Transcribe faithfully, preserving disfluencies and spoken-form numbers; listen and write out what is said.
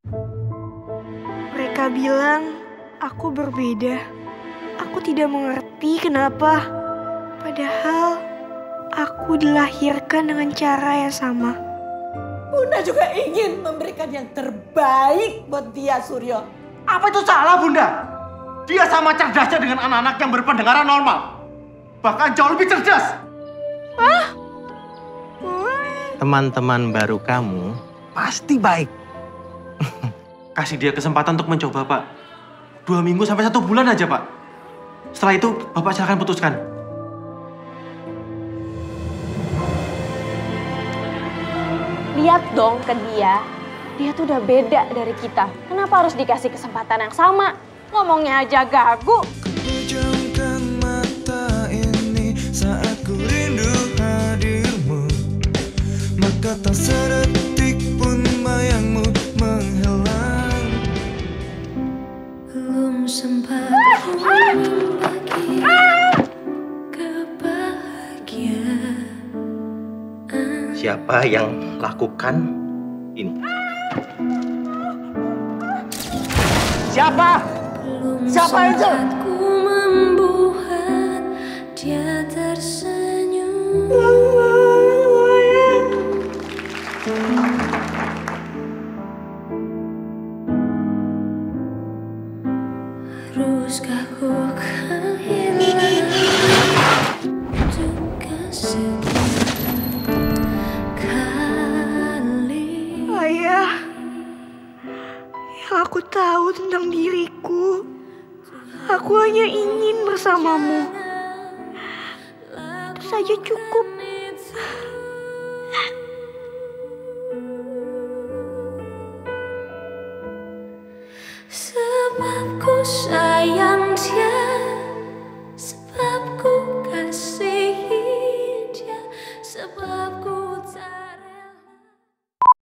Mereka bilang aku berbeda. Aku tidak mengerti kenapa. Padahal aku dilahirkan dengan cara yang sama. Bunda juga ingin memberikan yang terbaik buat dia, Suryo. Apa itu salah, Bunda? Dia sama cerdasnya dengan anak-anak yang berpendengaran normal. Bahkan jauh lebih cerdas. Hah? Teman-teman baru kamu pasti baik. Kasih dia kesempatan untuk mencoba, Pak. Dua minggu sampai satu bulan aja, Pak. Setelah itu, Bapak silakan putuskan. Lihat dong ke dia. Dia tuh udah beda dari kita. Kenapa harus dikasih kesempatan yang sama? Ngomongnya aja gagu. Pejamkan mata ini saat ku rindu hadirmu. Maka tak sedetik pun bayangmu menghilang. Belum sempat ku membagi kebahagiaan. Siapa yang lakukan ini? Siapa? Siapa itu? Ku membuat dia tersenyum. Haruskah ku kehilangan untuk kesekian kali? Ayah, yang aku tahu tentang diriku, aku hanya ingin bersamamu. Itu saja cukup. Sebab ku sayang